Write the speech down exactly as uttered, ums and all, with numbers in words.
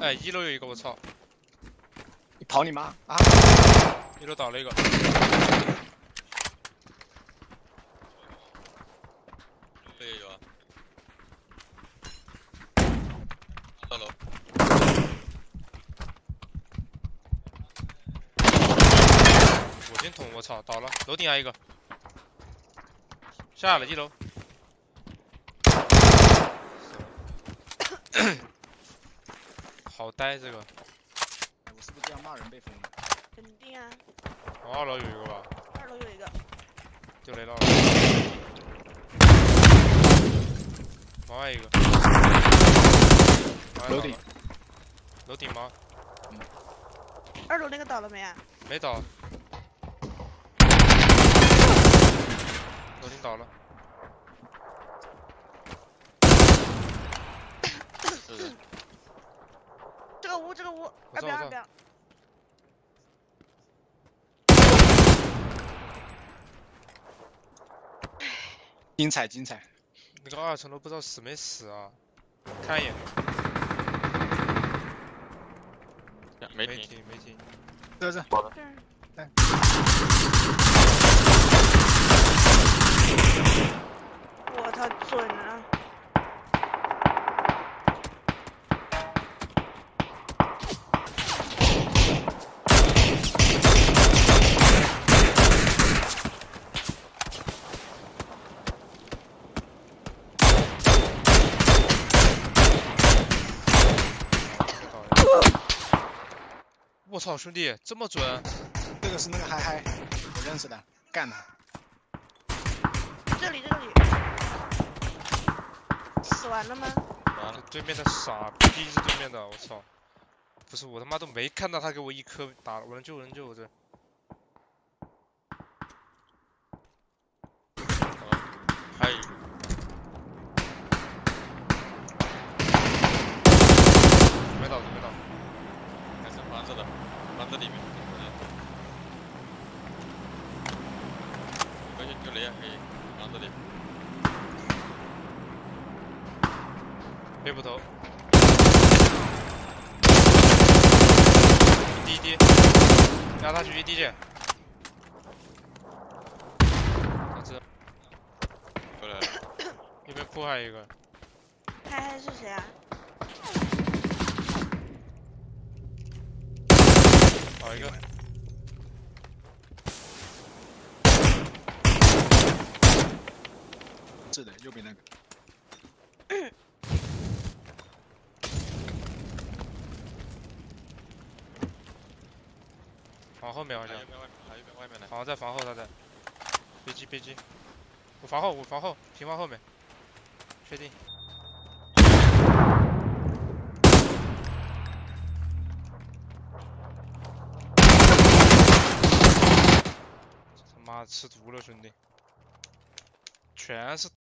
哎，一楼有一个，我操！ 你跑你妈啊！ 一楼倒了一个。 这也有啊。二楼。 火箭筒，我操，倒了，楼顶还有一个。下了一楼。好呆这个。 我是不是这样骂人被封了？ 肯定啊。 二楼有一个吧？ 二楼有一个。 丢雷到了。往外一个。 楼顶。 楼顶吗？ 嗯。二楼那个倒了没啊？ 没倒。楼顶倒了。 是的。 这个屋，这个屋，二边二边。 精彩精彩！ 那个二层楼不知道死没死啊？看一眼。 没没停，没停。 这这。 好的。 哎。 我操，准啊！ 我操，兄弟，这么准！ 这个是那个嗨嗨，我认识的，干他。 这里，这里。死完了吗？ 完了，对面的傻逼是对面的，我操！不是，我他妈都没看到他给我一颗打了，我能救，我能救，我这。 还有。 没倒，没倒。 还是房子的，房子里面。可以丢雷啊，可以，房子里。 别捕头。一滴一滴，压他去一滴去。他这。 过来了。 右边铺还有一个。 嗨嗨是谁啊？ 倒一个。 是的，右边那个。 房后面好像。 还有边外面，还有边外面的。 好像在房后，他在。别急别急，我房后我房后平房后面，确定。他妈吃毒了，兄弟，全是。